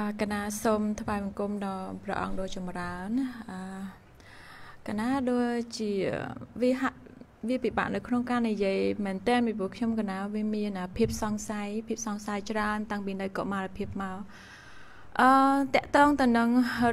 កណាសូមថ្វាយបង្គំដល់ព្រះអង្គដ៏ចម្រើនកណាដូចជាវាពិបាកនៅក្នុងការនិយាយមែនតើពីព្រោះខ្ញុំកណាវាមានភាពសង្ស័យច្រើនតាំងពីនៅកុមារភាពមកតកតងទៅនឹង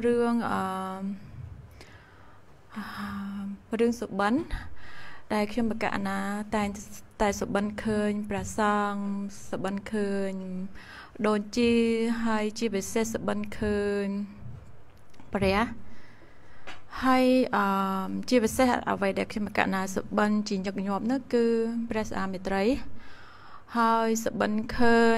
រឿងសុបិនដែលខ្ញុំបកណាតែសុបិនឃើញព្រះសង្ឃសុបិនឃើញដូចជាហើយជាពិសេសសុបិនឃើញព្រះហើយជាពិសេសអ្វីដែលខ្ញុំបកណាសុបិនជាញឹកញាប់នោះគឺព្រះស្អាមេត្រីហើយសុបិនឃើញ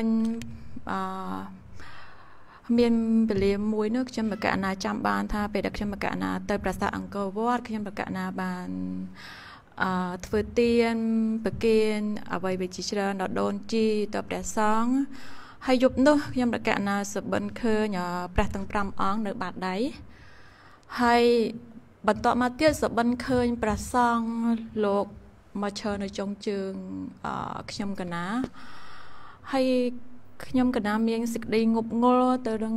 មានពលិមួយនោះខ្ញុំបកណាចាំបានថាពេលដែលខ្ញុំបកណាទៅប្រាសាទអង្គរវត្តខ្ញុំបកណាបានធ្វើទានប្រគេនអ្វីវិជាច្រើនដល់ដូនជីទៅព្រះសង្ឃហើយយប់នោះខ្ញុំបកណាសុបិនឃើញព្រះទាំង5អង្គនៅបាតដៃហើយបន្តមកទៀតសុបិនឃើញព្រះសង្ឃលោកមកឈរនៅចុងជើងខ្ញុំកណាហើយខ្ញុំកណាមានសេចក្តីងប់ងល់ទៅនឹង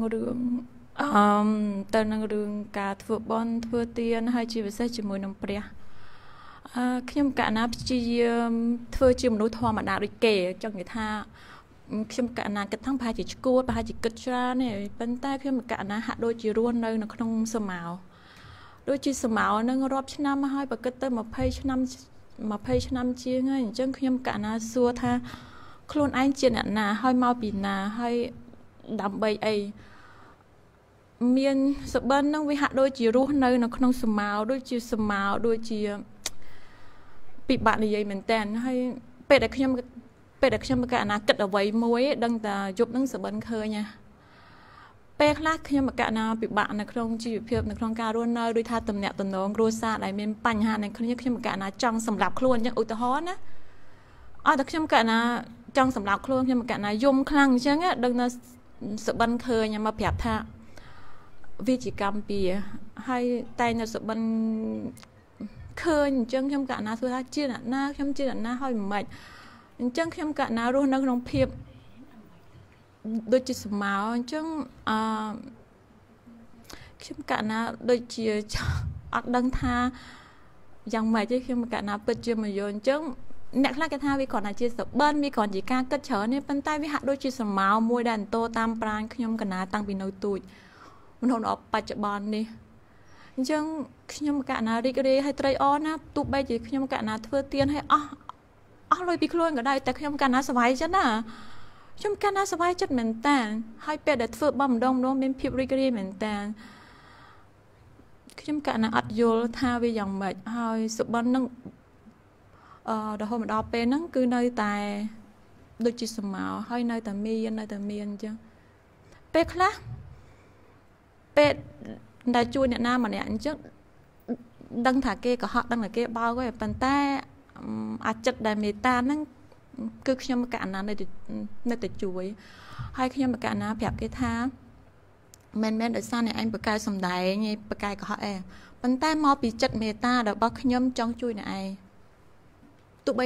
រឿងការធ្វើបន់ធ្វើទានហើយជាពិសេសជាមួយនឹងព្រះខ្ញុំកណាព្យាយាមធ្វើជាមនុស្សធម្មតាដូចគេចង់និយាយថាខ្ញុំកណាគិតថាប្រហែលជាឈួតប្រហែលជាគិតច្រើនទេប៉ុន្តែខ្ញុំកណាហាក់ដូចជារស់នៅក្នុងសម័យដូចជាសម័យនឹងរាប់ឆ្នាំមកហើយបើគិតទៅ20ឆ្នាំជាងហើយអញ្ចឹងខ្ញុំកណាសួរថាខ្លួនឯងជាអ្នកណាហើយមកពីណាហើយដើម្បីអីមានសបិននឹងវាហាក់ដូចជារស់នៅក្នុងសម័យដូចជាពិបាកនិយាយមែនតើហើយពេលដែលខ្ញុំកណាគិតអ្វីមួយដឹងតែយប់នឹងសបិនឃើញណាពេលខ្លះខ្ញុំកណាពិបាកនៅក្នុងជីវភាពនៅក្នុងការរស់នៅដូចថាតំណាក់តំណងគ្រួសារដែលមានបញ្ហានឹងគ្នាខ្ញុំកណាចង់សម្រាប់ខ្លួនអញ្ចឹងឧទាហរណ៍ណាតែខ្ញុំកណាចង់សម្រាប់ខ្លួនខ្ញុំកណាយំខ្លាំងអញ្ចឹងដឹងថាសបិនឃើញមកប្រាប់ថាវាជាកម្មពៀហើយតែនៅសបិនឃើញអញ្ចឹងខ្ញុំកណាសួរថាជាអ្នកណាខ្ញុំជាអ្នកណាហើយមិនអញ្ចឹងខ្ញុំកណារស់នៅក្នុងភាពដូចជាសម័យអញ្ចឹងខ្ញុំកណាដូចជាអត់ដឹងថាយ៉ាងម៉េចទេខ្ញុំកណាពិតជាមកយល់អញ្ចឹងអ្នកខ្លះគេថាវាគ្រាន់តែជាសបិនវាគ្រាន់ជាការគិតច្រើនទេប៉ុន្តែវាហាក់ដូចជាសម័យមួយដែលអន្តរតាមប្រាណខ្ញុំកណាតាំងពីនៅទូចមនុស្សដល់បច្ចុប្បន្ននេះអញ្ចឹងខ្ញុំកណារីករាយហើយត្រេកអរណាទោះបីជាខ្ញុំកណាធ្វើទានឲ្យអស់លុយពីខ្លួនក៏ដោយតែខ្ញុំកណាសប្បាយចិត្តណាខ្ញុំកណាសប្បាយចិត្តមែនតើហើយពេលដែលធ្វើបំម្ដងមានភាពរីករាយមែនតើខ្ញុំកណាអត់យល់ថាវាយ៉ាងម៉េចហើយសុបិននឹងរហូតមកដល់ពេលហ្នឹងគឺនៅតែដូចជាសម័យហើយនៅតែមានអញ្ចឹងពេលខ្លះពេលដែលជួយអ្នកណាម្នាក់អញ្ចឹងដឹងថាគេកុហកដឹងថាគេបោកហើយប៉ុន្តែអាចចិត្តដែលមេត្តាហ្នឹងគឺខ្ញុំកណានៅតែជួយហើយខ្ញុំកណាប្រាប់គេថាមិនមែនដោយសារអ្នកឯងបកកែសំដែងឯងបកកែកុហកឯងប៉ុន្តែមកពីចិត្តមេត្តារបស់ខ្ញុំចង់ជួយអ្នកឯងទោះបី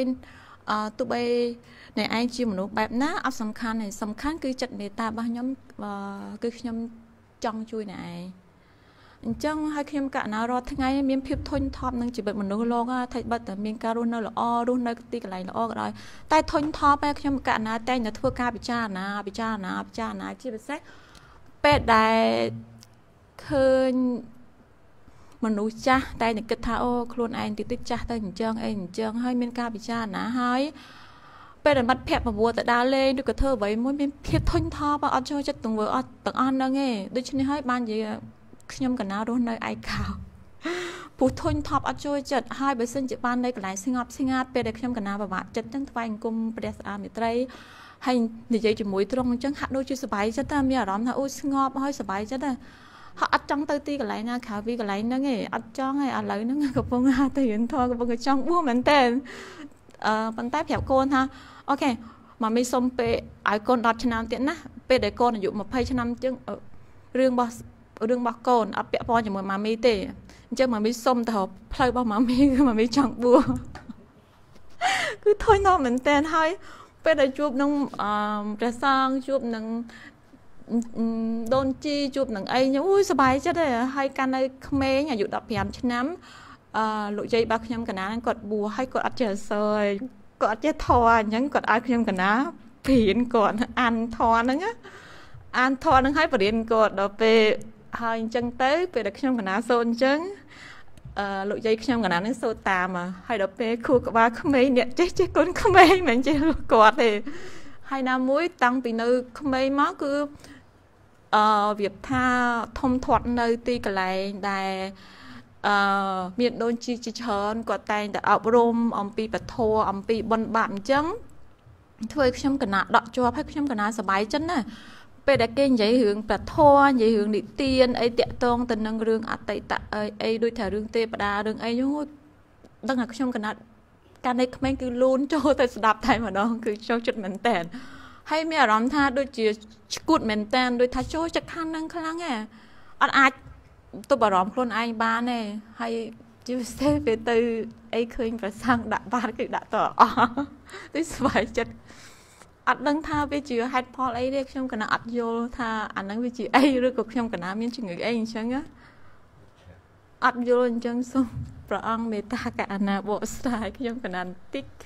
អ្នកឯងជាមនុស្សបែបណាអត់សំខាន់ទេសំខាន់គឺចិត្តមេត្តារបស់ខ្ញុំគឺខ្ញុំចង់ជួយអ្នកឯងអញ្ចឹងហើយខ្ញុំកណារាល់ថ្ងៃមានភាពធុញថប់នឹងជីវិតមនុស្សលោកថាបើតែមានការរស់នៅល្អរស់នៅទីកន្លែងល្អក៏ដោយតែធុញថប់តែខ្ញុំកណាតែងតែធ្វើការពិចារណាជាពិសេសពេលដែលឃើញមនុស្សចាស់តែគិតថាអូខ្លួនឯងតិចចាស់ទៅអញ្ចឹងហើយមានការពិចារណាហើយពេលដែលបាត់ភ័ក្រប្រវត្តិទៅដើរលេងឬក៏ធ្វើអ្វីមួយមានភាពធុញថប់អត់ចូលចិត្តទាំងធ្វើអត់ទាំងអស់ហ្នឹងឯងដូច្នេះហើយបាននិយាយខ្ញុំកណារស់នៅឯកោពុះធុញថប់អត់ចូលចិត្តហើយបើសិនជាបាននៅកន្លែងស្ងាត់ពេលដែលខ្ញុំកណាពិបាកចិត្តចឹងថ្វាយអង្គមព្រះស្អាមេត្រីហើយនិយាយជាមួយទ្រង់អញ្ចឹងហាក់ដូចជាសប្បាយចិត្តតែមានអារម្មណ៍ថាអូស្ងប់ហើយសប្បាយចិត្តតែហើយអត់ចង់ទៅទីកន្លែងណាក្រៅពីកន្លែងហ្នឹងឯងអត់ចង់ឯឥឡូវហ្នឹងកំពុងទៅរៀនធម៌កំពុងចង់បួសមែនតើប៉ុន្តែប្រាប់កូនថាអូខេម៉ាមីសុំពេលឲ្យកូន10ឆ្នាំទៀតណាពេលដែលកូនអាយុ20ឆ្នាំអញ្ចឹងរឿងរបស់កូនអត់ពាក់ព័ន្ធជាមួយម៉ាមីទេអញ្ចឹងម៉ាមីសុំទៅផ្លូវរបស់ម៉ាមីគឺម៉ាមីចង់បួសគឺធុញថប់មែនតើហើយពេលដែលជួបនឹងព្រះសង្ឃជួបនឹងដូនជីជួបនឹងអីអូយសប្បាយចិត្តទេហើយកាន់នៅក្មេងអាយុ15ឆ្នាំលោកយាយរបស់ខ្ញុំកណាគាត់បួសហើយគាត់អត់ចេះសើយគាត់អត់ចេះធរអញ្ចឹងគាត់ឲ្យខ្ញុំកណាព្រៀនគាត់អានធរហ្នឹងអានធរហ្នឹងឲ្យបរៀនគាត់ដល់ពេលហើយអញ្ចឹងទៅពេលដែលខ្ញុំកណាសូនអញ្ចឹងលោកយាយខ្ញុំកណានឹងសូត្រតាមហើយដល់ពេលខួរក្បាលក្មេងអ្នកចេះកូនក្មេងមិនចេះគាត់ទេហើយណាមួយតាំងពីនៅក្មេងមកគឺវាថាធំធាត់នៅទីកន្លែងដែលមានដូនជីច្រើនគាត់តែងតែអប់រំអំពីពធអំពីបុណ្យបាបអញ្ចឹងធ្វើឲ្យខ្ញុំកណាដកជាប់ហើយខ្ញុំកណាសប្បាយចិត្តណាពេលដែលគេនិយាយរឿងពធនិយាយរឿងនិទានអីតាក់ទងទៅនឹងរឿងអតីតអីដូចថារឿងទេវតារឿងអីដឹងថាខ្ញុំកណាកាលនៅក្មេងគឺលូនចូលទៅស្ដាប់តែម្ដងគឺចូលចិត្តមែនតើហើយមានអារម្មណ៍ថាដូចជាឈួតមែនតើដូចថាចូលចិត្តខាងហ្នឹងខ្លាំងហ៎អត់អាចទប់អារម្មណ៍ខ្លួនឯងបានទេហើយជាពិសេសពេលទៅអីឃើញប្រសង់ដាក់បាតគឺដាក់តអស់ទៅស្វែងចិត្តអត់ដឹងថាវាជាហេតុផលអីទេខ្ញុំកណាអត់យល់ថាអាហ្នឹងវាជាអីឬក៏ខ្ញុំកណាមានជំងឺអីអញ្ចឹងអត់យល់អញ្ចឹងសូមព្រះអង្គមេត្តាករុណាបកស្រាយខ្ញុំកណាបន្តិច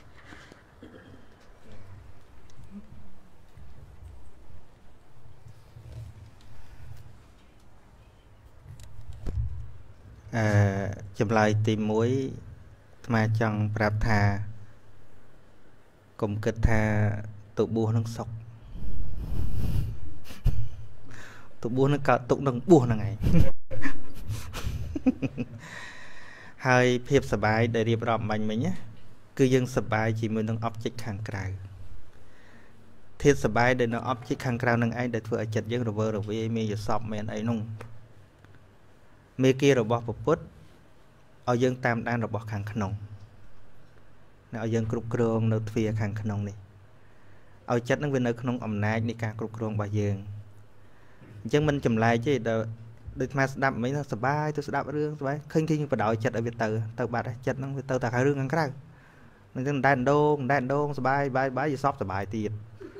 ចម្លើយទី1អាត្មាចង់ប្រាប់ថាកុំគិតថាទៅបួសនឹងសុខទៅបួសនឹងកើតទុកនឹងបួសហ្នឹងឯងហើយភាពសប្បាយដែលរៀបរាប់បាញ់មិញណាគឺយើងសប្បាយជាមួយនឹង object ខាងក្រៅធាតុសប្បាយដែលនៅ object ខាងក្រៅនឹងឯងដែលធ្វើឲ្យចិត្តយើងរវើរវាយមានយសពមានអីនោះមេគារបស់ពុទ្ធឲ្យយើងតាមដានរបស់ខាងក្នុងឲ្យយើងគ្រប់គ្រងនៅទ្វារខាងក្នុងនេះឲ្យចិត្តនឹងវានៅក្នុងអំណាចនៃការគ្រប់គ្រងរបស់យើងអញ្ចឹងមិនចម្លែកទេដូចស្មាស្ដាប់មិញថាសប្បាយទៅស្ដាប់រឿងសប្បាយឃើញយើងបដ ாய் ចិត្តឲ្យវាទៅបាត់ចិត្តហ្នឹងវាទៅតែរឿងខាងក្រៅអញ្ចឹងដែនដងសប្បាយបាយយសពសប្បាយទៀត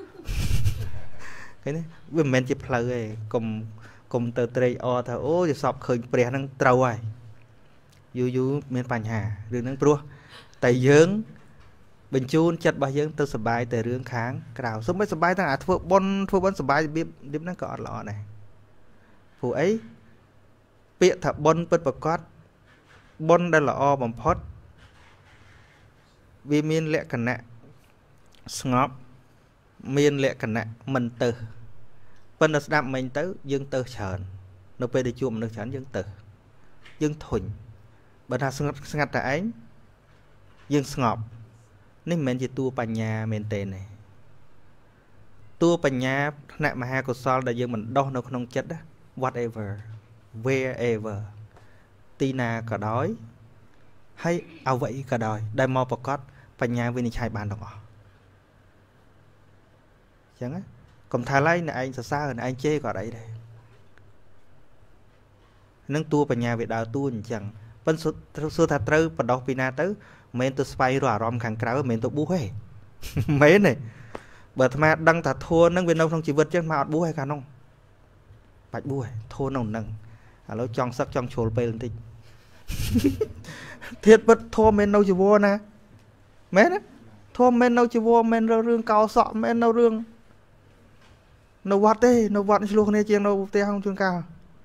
ឃើញទេវាមិនមែនជាផ្លូវទេកុំទៅត្រេកអរថាអូយសពឃើញព្រះហ្នឹងត្រូវហើយយូរមានបញ្ហារឿងហ្នឹងព្រោះតែយើងបញ្ជូនចិត្តរបស់យើងទៅសប្បាយតែរឿងខាងក្រៅសូម្បីសប្បាយទាំងអាធ្វើបុណ្យសប្បាយរបៀបហ្នឹងក៏អត់ល្អដែរព្រោះអីពាក្យថាបុណ្យពិតប្រាកដបុណ្យដែលល្អបំផុតវាមានលក្ខណៈស្ងប់មានលក្ខណៈមិនទៅប៉ុន្តែស្ដាប់មិញទៅយើងទៅច្រើននៅពេលដែលជួបមនុស្សច្រើនយើងទៅយើងធុញបើថាស្ងាត់តែឯងយើងស្ងប់នេះមិនមែនជាតួបញ្ញាមែនទេណាតួបញ្ញាផ្នែកមហាកុសលដែលយើងបណ្ដោះនៅក្នុងចិត្ត whatever wherever ទីណាក៏ដោយហើយអ្វីក៏ដោយដែលមកប្រកបបញ្ញាវិនិច្ឆ័យបានទាំងអស់អញ្ចឹងកុំថាឡើយអ្នកឯងសរសើរអ្នកឯងជេរក៏អីដែរនឹងតួបញ្ញាវាដើរតួអញ្ចឹងប៉ុន្តែសួរថាត្រូវបដោះពីណាទៅមិនមែនទៅស្វែងរកអារម្មណ៍ខាងក្រៅមិនមែនទៅបួសទេមែនទេបើអាត្មាដឹងថាធัวនឹងវានៅក្នុងជីវិតចឹងមកអត់បួសទេកាលនោះបាច់បួសទេធัวនោះនឹងឥឡូវចង់សឹកចង់ជ្រុលពេលបន្តិចធាតពិតធัวមិននៅជីវរណាមែនទេធัวមិននៅជីវរមិនរឿងកោសក់មិននៅរឿងនៅវត្តទេនៅវត្តឆ្លោះគ្នាជាងនៅផ្ទះក្នុងជួនកាល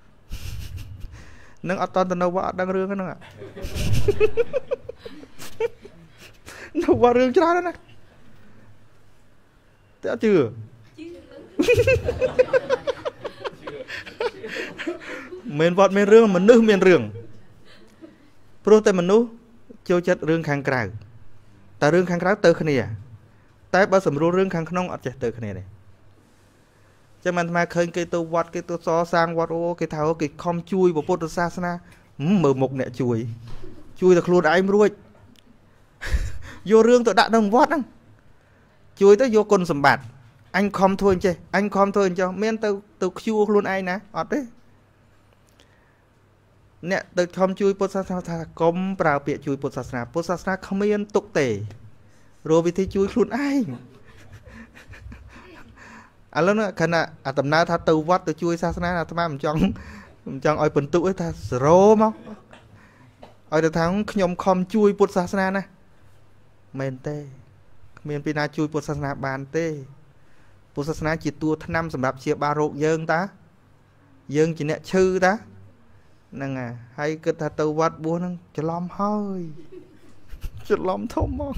នឹងអត់តទៅនៅវត្តអត់ដឹងរឿងហ្នឹងនៅវត្តរឿងច្រើនណាស់តែអត់ជឿមានវត្តមានរឿងមនុស្សមានរឿងព្រោះតែមនុស្សចូលចិត្តរឿងខាងក្រៅតែរឿងខាងក្រៅទៅគ្នាតែបើសម្រួលរឿងខាងក្នុងអត់ចេះទៅគ្នាទេចឹងមិនថាឃើញគេទៅវត្តគេទៅសសាងវត្តអូគេថាគេខំជួយពុទ្ធសាសនាមើលមុខអ្នកជួយតែខ្លួនឯងរួចយករឿងទៅដាក់ក្នុងវត្តហ្នឹងជួយទៅយកគុណសម្បត្តិអញខំធ្វើអញ្ចេះអញខំធ្វើអញ្ចឹងមានទៅខ្ជួខ្លួនឯងណាអត់ទេអ្នកទៅខំជួយពុទ្ធសាសនាថាកុំប្រើពាក្យជួយពុទ្ធសាសនាគ្មានទុកទេរកវិធីជួយខ្លួនឯងឥឡូវនេះខណៈអាដំណើរថាទៅវត្តទៅជួយសាសនាអាត្មាមិនចង់ឲ្យបន្ទុកឯថា0មកឲ្យទៅថាខ្ញុំខំជួយពុទ្ធសាសនាណាមែនទេគ្មានពីណាជួយពុទ្ធសាសនាបានទេពុទ្ធសាសនាជាតួថ្នាំសម្រាប់ជាបារោគយើងតាយើងជាអ្នកឈឺតាហ្នឹងហើយគិតថាទៅវត្តបួសហ្នឹងច្រឡំហើយច្រឡំធំហ្មង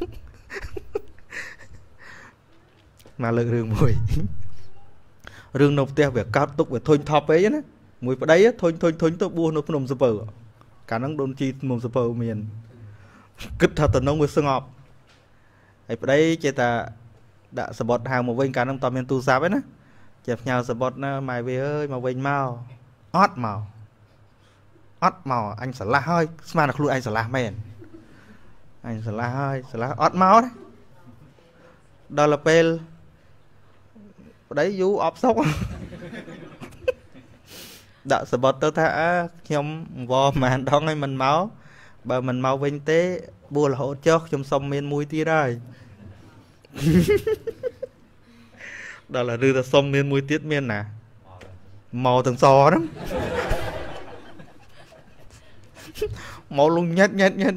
មកលើករឿងមួយរឿងនៅផ្ទះវាកោតទុកវាធុញថប់ពេកណាមួយប្តីធុញទៅបួសនៅភ្នំសពើកាលហ្នឹងដូនជីភ្នំសពើមានគិតថាតំណងវាស្ងប់ហើយប្តីចេះតែដាក់សបត់ហៅមកវិញកាលហ្នឹងតើមានទូរស័ព្ទឯណាចេះផ្ញើសបត់ណាម៉ែវាអើយមកវិញមកអត់មកអញស្រឡះហើយស្មានតែខ្លួនឯងស្រឡះមែនអញស្រឡះហើយស្រឡះអត់មកទេដល់ពេលប្តីយូរអបសុកដាក់សបត់ទៅថាខ្ញុំវល់ប្រហែលដងហើយមិនមកបើមិនមកវិញទេបួសរហូតចុះខ្ញុំសុំមានមួយទៀតហើយដល់ឬថាសុំមានមួយទៀតមានណាមកទាំងសហ្នឹងមកលងញ៉ាត់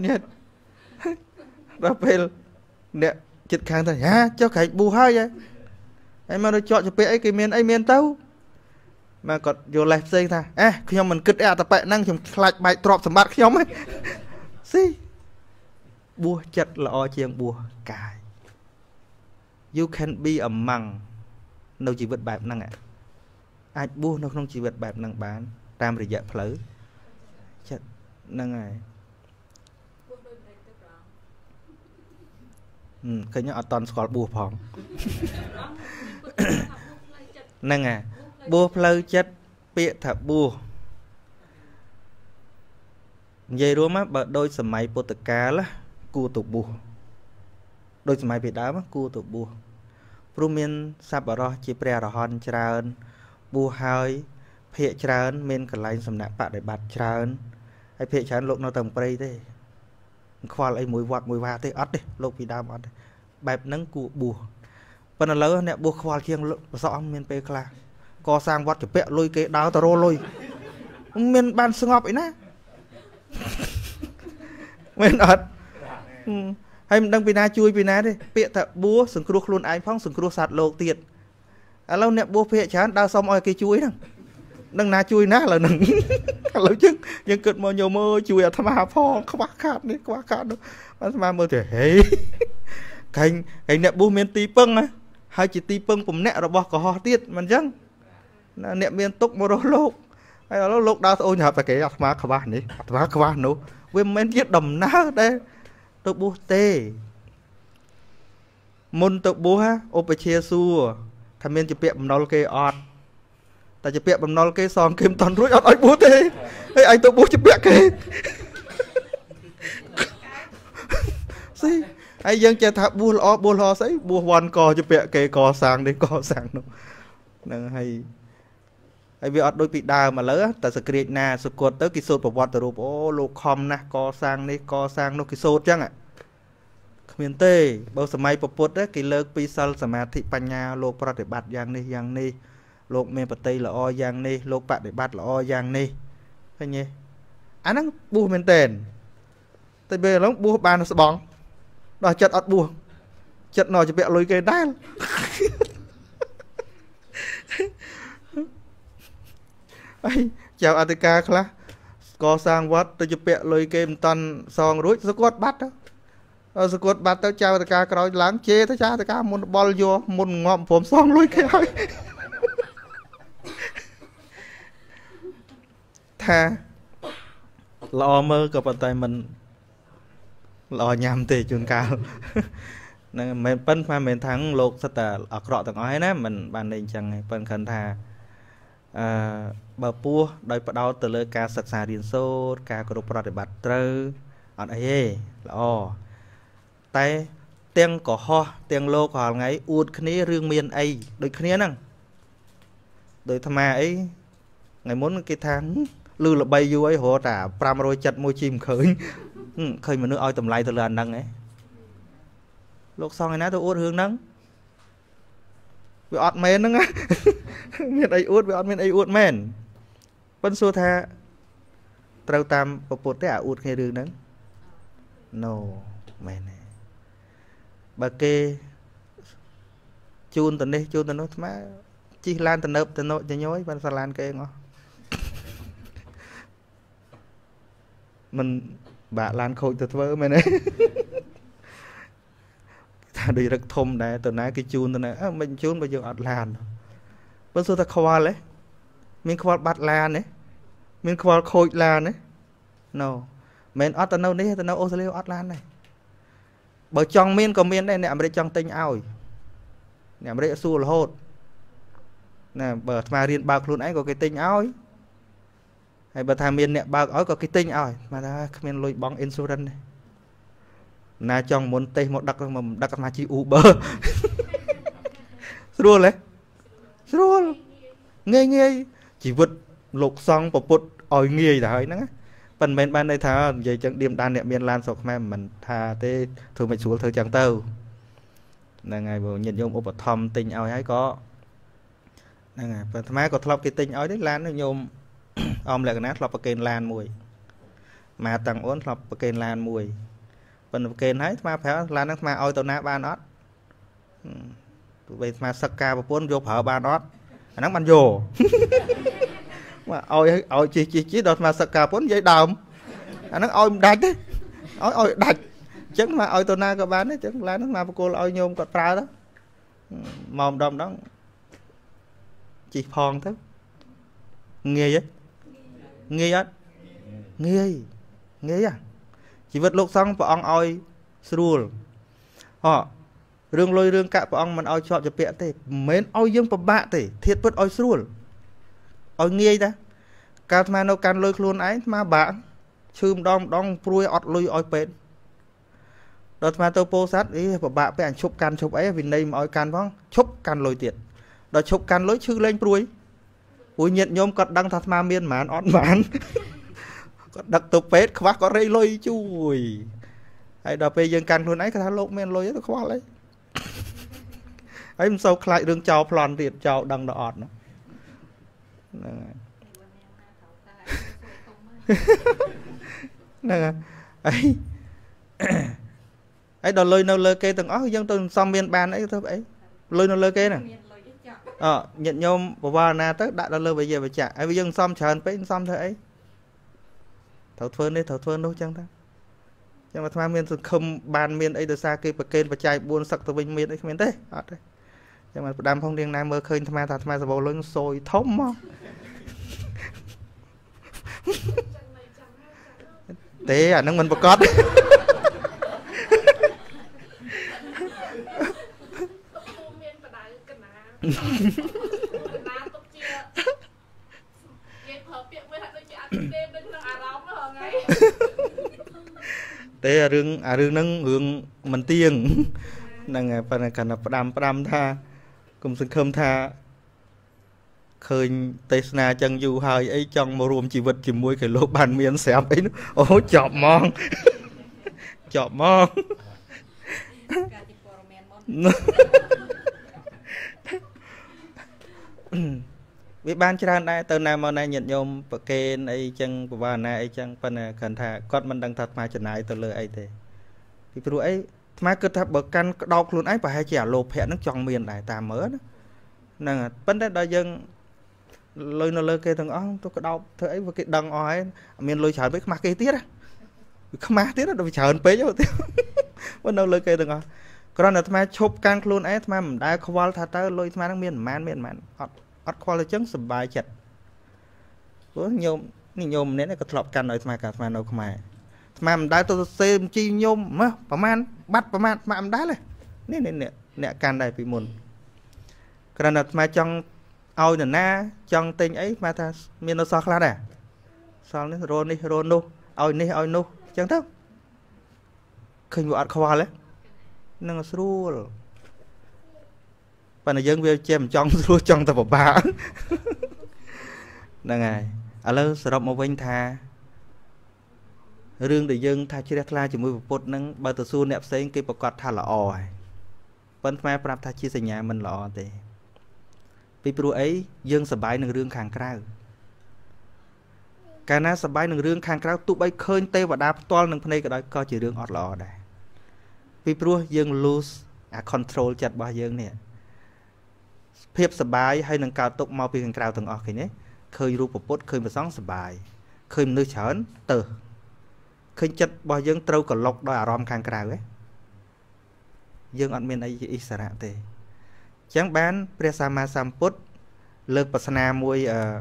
ដល់ពេលអ្នកចិត្តខាងទៅចុះក្រែកប៊ូហើយហើយមកទៅជាប់ជាពាក់អីគេមានអីមានទៅមកគាត់យកលេសផ្សេងថាខ្ញុំមិនគិតអត្តបៈហ្នឹងខ្ញុំខ្លាចបែកទ្រព្យសម្បត្តិខ្ញុំហ៎ស៊ីបួសចិត្តល្អជាងបួសកាយ you can be a monk នៅជីវិតបែបហ្នឹងអាចបួសនៅក្នុងជីវិតបែបហ្នឹងបានតាមរយៈផ្លូវចិត្តហ្នឹងហើយឃើញអត់តន់ស្គាល់បួសផងហ្នឹងហើយបួសផ្លូវចិត្តពាក្យថាបួសនិយាយរួមបើដូចសម័យពុទ្ធកាលគួរទៅបួសដូចសម័យពីដើមគួរទៅបួសព្រោះមានសប្បុរសជាព្រះអរហន្តច្រើនបួសហើយភាកច្រើនមានកន្លែងសំណាក់បដិបត្តិច្រើនហើយភាកច្រើនលោកនៅតែព្រៃទេខ្វល់អីមួយវត្តមួយវាទេអត់ទេលោកពីដើមអត់ទេបែបហ្នឹងគួរបួសប៉ុន្តែឥឡូវអ្នកបួសខ្វល់ជាងប្រសពអង្គមានពេលខ្លះកសាងវត្តជពាក់លុយគេដើរទៅរលុយមានបានស្ងប់អីណាមែនអត់ហើយមិនដឹងពីណាជួយពីណាទេពាក្យថាបួសសង្គ្រោះខ្លួនឯងផងសង្គ្រោះសត្វលោកទៀតឥឡូវអ្នកបួសភាកច្រើនដើរសុំឲ្យគេជួយហ្នឹងដឹងណាជួយណាឥឡូវហ្នឹងឥឡូវយើងគិតមកញោមអើយជួយអាត្មាផងខ្វះខាតនេះខ្វះខាតនោះអាត្មាមើលទៅហេកែងអ្នកបួសមានទីពឹងហើយជាទីពឹងពំនាក់របស់កុហកទៀតមិនអញ្ចឹងអ្នកមានទុកមករស់លោកហើយឥឡូវលោកដើរស្អូនរាប់តែគេអាត្មាខ្វះនេះអាត្មាខ្វះនោះវាមិនមែនជាដំណើរដែរទៅបួសទេមុនទៅបួសឧបជាសួរថាមានជាពាក្យបំណុលគេអត់តែជាពាក្យបំណុលគេសងគេមិនតន់រួចអត់ឲ្យបួសទេហើយឯងទៅបួសជាពាក្យគេស៊ីហើយយើងចេះថាបួសល្អស្អីបួសវ៉ាន់កជាពាក្យគេកសាងនេះកសាងនោះហ្នឹងហើយវាអត់ដូចពីដើមឥឡូវតែសក្រាចណាសុគតទៅគេសូត្រប្រវត្តិរូបអូលោកខំណាស់កសាងនេះកសាងនោះគេសូត្រចឹងគ្មានទេបើសម័យពុទ្ធគេលើកពីសិលសមាធិបញ្ញាលោកប្រតិបត្តិយ៉ាងនេះលោកមានបតីល្អយ៉ាងនេះលោកបដិបត្តិល្អយ៉ាងនេះឃើញទេអាហ្នឹងបួសមែនតែនតែពេលឥឡូវបួសបានស្បងដល់ចិត្តអត់បួសចិត្តនៅជាពាក់លុយគេដែរហើយចៅអធិការខ្លះកសាងវត្តទៅជាពាក់លុយគេមិនតាន់សងរួចសគាត់បាត់ទៅសគាត់បាត់ទៅចៅអធិការក្រោយឡើងជេរទៅចៅអធិការមុនបលយកមុនងាប់ព្រមសងលុយគេហើយថាល្អមើលក៏ប៉ុន្តែមិនល្អញ៉ាំទេជួនកាលហ្នឹងមិនប៉ិនមិនថាលោកសិតតែអាក្រក់ទាំងអស់ហើយណាមិនបានន័យអញ្ចឹងទេប៉ិនគ្រាន់ថាបើពោះដោយផ្ដោតទៅលើការសិក្សារៀនសូត្រការគោរពប្រតិបត្តិត្រូវអត់អីទេល្អតែទាំងកុហកទាំងលោករាល់ថ្ងៃអួតគ្នារឿងមានអីដូចគ្នាហ្នឹងដោយអាត្មាអីថ្ងៃមុនគេថាលឺល្បីយូរអីរហូតតែ571ជីមិនឃើញមនុស្សឲ្យតម្លៃទៅលើអាហ្នឹងឯងលោកសងឯណាទៅអួតរឿងហ្នឹងវាអត់មែនហ្នឹងមានអីអួតវាអត់មានអីអួតមែនប៉ុន្តែសួរថាត្រូវតាមពពុទ្ធទេអាអួតគ្នារឿងហ្នឹង no មែនទេបើគេជូនទៅនេះជូនទៅនោះថ្មជិះឡានទៅនៅទៅញយបានសាឡានគេអស់មិនបាក់ឡានខូចទៅធ្វើមែនទេថាដូចរឹកធំដែរទៅណាគេជូនទៅណាមិនជូនបើយើងអត់ឡានប៉ុន្តែសួរថាខ្វល់ទេមានខ្វល់បាត់ឡានទេមានខ្វល់ខូចឡានទេ no មិនអត់ទៅនៅនេះទៅនៅអូស្ត្រាលីអត់ឡានដែរបើចង់មានក៏មានដែរអ្នកអាមេរិកចង់ទិញឲ្យអ្នកអាមេរិកសួររហូតណាបើអាត្មារៀនបើកខ្លួនឯងក៏គេទិញឲ្យហើយបើថាមានអ្នកបើកឲ្យក៏គេទិញឲ្យមកថាគ្មានលុយបង់ insurance ទេណាចង់មុនទេសមកដឹកអាត្មាជិះ Uber ស្រួលទេស្រួលងាយងាយជីវិតលោកសង្ឃប្រពុតឲ្យងាយទៅហើយហ្នឹងប៉ុន្តែមិនបានន័យថានិយាយចឹងឌៀមដានអ្នកមានឡានស្រុកខ្មែរមិនថាទេធ្វើមិនស្រួលធ្វើចឹងទៅហ្នឹងហើយបើញាតិញោមឧបត្ថម្ភទិញឲ្យហើយក៏ហ្នឹងហើយប៉ុន្តែអាត្មាក៏ធ្លាប់គេទិញឲ្យទេឡានញោមអមលក្ខណៈធ្លាប់ប្រកេនឡានមួយមកតាំងអូនធ្លាប់ប្រកេនឡានមួយប៉ុន្តែប្រកេនហើយអាត្មាប្រាប់ឡានហ្នឹងអាត្មាឲ្យទៅណាបានអត់ទោះបីអាត្មាសឹកការប្រពន្ធយកប្រើបានអត់អាហ្នឹងបានយកមកឲ្យជិះដល់អាត្មាសឹកការប្រពន្ធនិយាយដើមអាហ្នឹងឲ្យមិនដាច់ទេឲ្យដាច់អញ្ចឹងមកឲ្យទៅណាក៏បានដែរអញ្ចឹងឡានហ្នឹងមកបកគោលឲ្យញោមគាត់ប្រើទៅមកម្ដងជិះផងទៅងាយទេងាយអត់ងាយជីវិតលោកសង្ឃព្រះអង្គឲ្យស្រួលរឿងលុយរឿងកាក់ព្រះអង្គមិនឲ្យជាប់ជាពាក់ទេមិនមែនឲ្យយើងពិបាកទេធាតពិតឲ្យស្រួលឲ្យងាយតាកាលអាត្មានៅកាន់លុយខ្លួនឯងអាត្មាបាក់ឈឺម្ដងព្រួយអត់លុយឲ្យពេទ្យដល់អាត្មាទៅពោធិ៍សាត់ពិបាកពេកអញឈប់កាន់ឈប់អីវិន័យមិនឲ្យកាន់ផងឈប់កាន់លុយទៀតដល់ឈប់កាន់លុយឈឺលេងព្រួយញាតិញោមគាត់ដឹងថាអាត្មាមានប៉ុន្មានអត់ប៉ុន្មានគាត់ដឹកទៅពេទ្យខ្វះគាត់រៃលុយជួយហើយដល់ពេលយើងកាន់ខ្លួនឯងគាត់ថាលោកមានលុយទៅខ្វល់អីហើយមិនសូវខ្លាចរឿងចោលប្លន់ទៀតចោលដឹងដល់អត់ហ្នឹងហើយដល់លុយនៅលើគេទាំងអស់យើងទៅសំមានបានអីទៅអីលុយនៅលើគេហ្នឹងញាតិញោមបវរណាទៅដាក់ដល់លើវិយាបច្ចៈហើយយើងសំច្រើនពេកសំធ្វើអីត្រូវធ្វើនេះត្រូវធ្វើនោះចឹងតាចឹងអាត្មាមានសង្ឃឹមបានមានអីដោយសារគេប្រកេនបច្ច័យ4សឹកទៅវិញមានអីគ្មានទេអត់ទេចឹងមកផ្ដាំផងរៀងណាមើលឃើញអាត្មាថាអាត្មាសបោលុយសយធំមកទេអាហ្នឹងមិនប្រកបទេរឿងហ្នឹងរឿងមិនទៀងហ្នឹងហើយប៉ុន្តែគាត់ផ្ដាំថាគុំសង្ឃឹមថាឃើញទេសនាចឹងយូរហើយអីចង់មករួមជីវិតជាមួយគេលោកបានមានស្រាប់អីអូចប់ហ្មងវាបានច្រើនដែរទៅណាមកណាញាតិញោមប្រកេនអីចឹងបវាណាអីចឹងប៉ុន្តែគាត់ថាគាត់មិនដឹងថាអាត្មាចំណាយទៅលើអីទេពីព្រោះអីអាត្មាគិតថាបើកាន់ក្តោបខ្លួនឯងប្រហែលជាអាលោភៈហ្នឹងចង់មានដែរតាមមើលហ្នឹងប៉ុន្តែដល់យើងលុយនៅលើគេទាំងអស់ទៅក្តោបធ្វើអីវាគេដឹងអស់ហើយមានលុយច្រើនពេកខ្មាស់គេទៀតវាខ្មាស់ទៀតដល់វាច្រើនពេកទៅបើនៅលើគេទាំងអស់គ្រាន់តែអាត្មាឈប់កាន់ខ្លួនឯងអាត្មាមិនដែលខ្វល់ថាតើលុយអាត្មាហ្នឹងមានប៉ុន្មានអត់ខ្វល់ទៅចឹងសុបាយចិត្តព្រោះញោមម្នាក់នេះក៏ធ្លាប់កាន់ឲ្យអាត្មាកាលអាត្មានៅខ្មែរអាត្មាមិនដែលទៅសេបញ្ជីញោមប្រហែលបាត់ប្រហែលអាត្មាមិនដែលទេនេះអ្នកកាន់ដែរពីមុនគ្រាន់តែអាត្មាចង់ឲ្យនរណាចង់ទិញអីអាត្មាថាមាននៅសល់ខ្លះដែរសល់នេះរោនេះរោនោះឲ្យនេះឲ្យនោះចឹងទៅឃើញវាអត់ខ្វល់ទេនឹងស្រួលប៉ុន្តែយើងវាជាមិនចង់ស្រួលចង់តែពិបាកហ្នឹងហើយឥឡូវសរុបមកវិញថារឿងដែលយើងថាជ្រះថ្លាជាមួយពុទ្ធហ្នឹងបើទៅសួរអ្នកផ្សេងគេប្រកាសថាល្អហើយប៉ុន្តែប្រាប់ថាជាសញ្ញាមិនល្អទេពីព្រោះអីយើងសប្បាយនឹងរឿងខាងក្រៅកាលណាសប្បាយនឹងរឿងខាងក្រៅទោះបីឃើញទេវតាផ្ទាល់នឹងភ្នែកក៏ដោយក៏ជារឿងអត់ល្អដែរពីព្រោះយើង lose អា control ចិត្តរបស់យើងនេះភាពសប្បាយហើយនឹងកើតទុកមកពីខាងក្រៅទាំងអស់ឃើញទេឃើញរូបពុទ្ធឃើញព្រះសង្ឃសប្បាយឃើញមនុស្សច្រើនទៅឃើញចិត្តរបស់យើងត្រូវកឡុកដោយអារម្មណ៍ខាងក្រៅហ៎យើងអត់មានអីជាអិសរៈទេអញ្ចឹងបានព្រះសម្មាសម្ពុទ្ធលើកប្រស្នាមួយ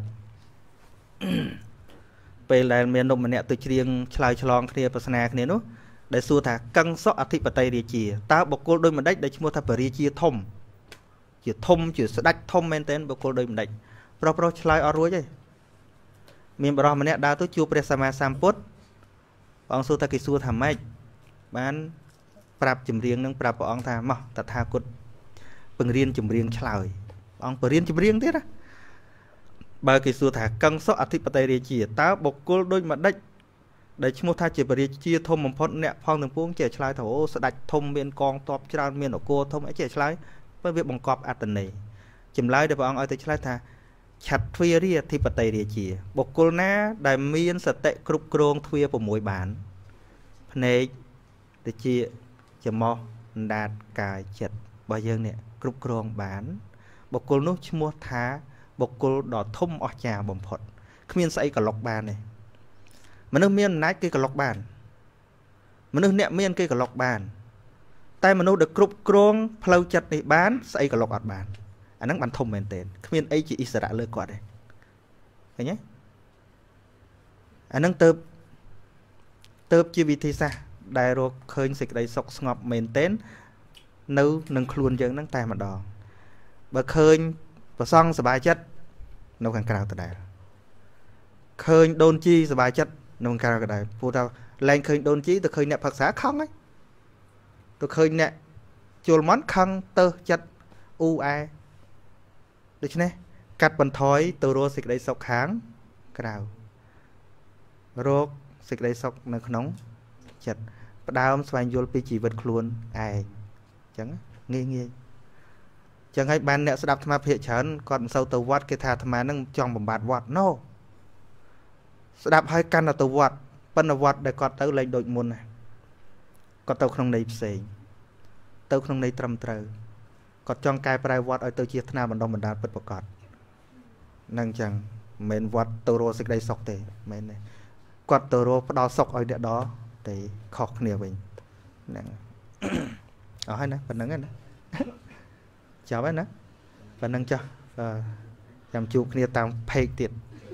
ពេលដែលមាននំម្នាក់ទៅច្រៀងឆ្លើយឆ្លងគ្នាប្រស្នាគ្នានោះដែលសួរថាកឹងសុអធិបតីរាជាតើបុគ្គលដូចម្ដេចដែលឈ្មោះថាបរិជាធំជាធំជាស្ដេចធំមែនទែនបុគ្គលដូចម្ដេចប្រុសឆ្លើយអត់រួចទេមានបរិសម្នាក់ដើរទៅជួបព្រះសម្មាសម្ពុទ្ធព្រះអង្គសួរថាគេសួរថាម៉េចបានប្រាប់ចម្រៀងនឹងប្រាប់ព្រះអង្គថាមកតថាគតបង្រៀនចម្រៀងឆ្លើយព្រះអង្គបរៀនចម្រៀងទៀតណាបើគេសួរថាកឹងសុអធិបតីរាជាតើបុគ្គលដូចម្ដេចដែលឈ្មោះថាជាបរិជាធំបំផុតអ្នកផងទាំងពួងចេះឆ្លើយថាអូស្ដេចធំមានកងទ័ពច្រើនមាននគរធំអីចេះឆ្លើយបើវាបង្កប់អត្តន័យចម្លើយដែលព្រះអង្គឲ្យទៅឆ្លើយថាឆាត់ទ្វារាធិបតីរាជាបុគ្គលណាដែលមានសតិគ្រប់គ្រងទ្វា6បានភ្នែកតិចច្រមុះអណ្ដាតកាយចិត្តរបស់យើងនេះគ្រប់គ្រងបានបុគ្គលនោះឈ្មោះថាបុគ្គលដ៏ធំអស្ចារ្យបំផុតគ្មានស្អីក្លុកបានទេមនុស្សមានអំណាចគេក្លុកបានមនុស្សអ្នកមានគេក្លុកបានតែមនុស្សដែលគ្រប់គ្រងផ្លូវចិត្តនេះបានស្អីក្លុកអត់បានអាហ្នឹងបានធំមែនទែនគ្មានអីជាអិសរៈលើគាត់ទេឃើញទេអាហ្នឹងទៅជាវិធីសាស្ត្រដែលរកឃើញសេចក្តីសុខស្ងប់មែនទែននៅនឹងខ្លួនយើងហ្នឹងតែម្ដងបើឃើញប្រសង់សบายចិត្តនៅខាងក្រៅដដែលឃើញដូនជីសบายចិត្តនៅខាងក្រៅដដែលព្រោះថាលែងឃើញដូនជីទៅឃើញអ្នកផឹកស្រាខឹងហើយទៅឃើញអ្នកជលមន់ខឹងទៅចិត្តអ៊ូអែដូច្នេះកាត់បន្ថយទៅរកសេចក្តីសុខខាងក្រៅរកសេចក្តីសុខនៅក្នុងចិត្តផ្ដើមស្វែងយល់ពីជីវិតខ្លួនឯងអញ្ចឹងងាយចឹងហើយបានអ្នកស្ដាប់អាត្មាភាគច្រើនគាត់មិនសូវទៅវត្តគេថាអាត្មានឹងចង់បំបត្តិវត្តណូស្ដាប់ហើយកាន់តែទៅវត្តប៉ុន្តែវត្តដែលគាត់ទៅលែងដូចមុនណាគាត់ទៅក្នុងន័យផ្សេងទៅក្នុងន័យត្រឹមត្រូវគាត់ចង់កែប្រែវត្តឲ្យទៅជាឋានបណ្ដុះបណ្ដាលពិតប្រាកដហ្នឹងចឹងមិនមែនវត្តទៅរកសេចក្តីសុខទេមែនទេគាត់ទៅរកផ្ដល់សុខឲ្យអ្នកដតែខុសគ្នាវិញហ្នឹងអស់ហើយណាប៉ុណ្្នឹងណាចាប់ហើយណាប៉ុណ្្នឹងចុះចាំជួបគ្នាតាមផេកទៀត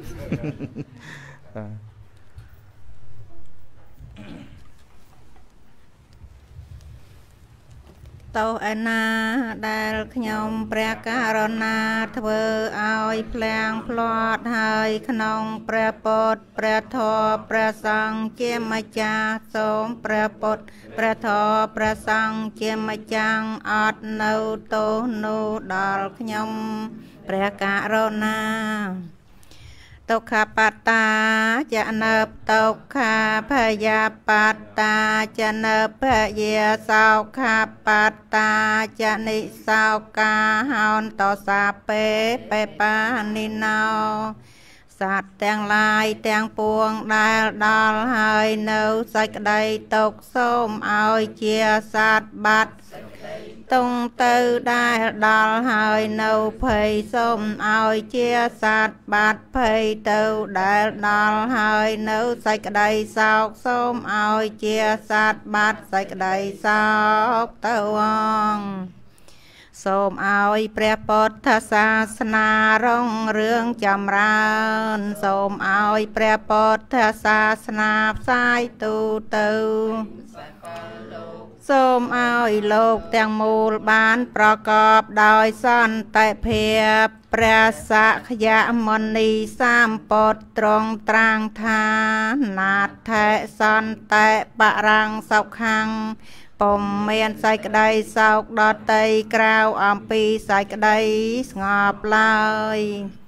តោឯណាដែលខ្ញុំព្រះករុណាធ្វើឲ្យភ្លាំងផ្លាត់ហើយក្នុងព្រះពុទ្ធព្រះធម៌ព្រះសង្ឃជាម្ចាស់សូមព្រះពុទ្ធព្រះធម៌ព្រះសង្ឃជាម្ចាស់អត់នៅទោសនោះដល់ខ្ញុំព្រះករុណាទុក្ខបត្តាចនើបទុក្ខាភយាបត្តាចនើបភយាសោខាបត្តាចនិសោកាហោនតសាពេបេបានិណោសត្វទាំងឡាយទាំងពួងដែលដល់ហើយនៅសេចក្តីទុក្ខសូមឲ្យជាសត្វបាត់ទុំទៅដែលដល់ហើយនៅភ័យសូមឲ្យជាសត្វបាត់ភ័យទៅដែលដល់ហើយនៅសេចក្តីសោកសូមឲ្យជាសត្វបាត់សេចក្តីសោកទៅអង្គសូមឲ្យព្រះពុទ្ធសាសនារុងរឿងចម្រើនសូមឲ្យព្រះពុទ្ធសាសនាផ្សាយទូទៅសូមឲ្យលោកទាំងមូលបានប្រកបដោយសន្តិភាពព្រះសក្យមុនីសម្ពុទ្ធទ្រង់ត្រាងថាណាថេសន្តិបរាំងសុខੰពុំមានសេចក្តីសោកដតីក្រៅអំពីសេចក្តីស្ងប់ឡើយ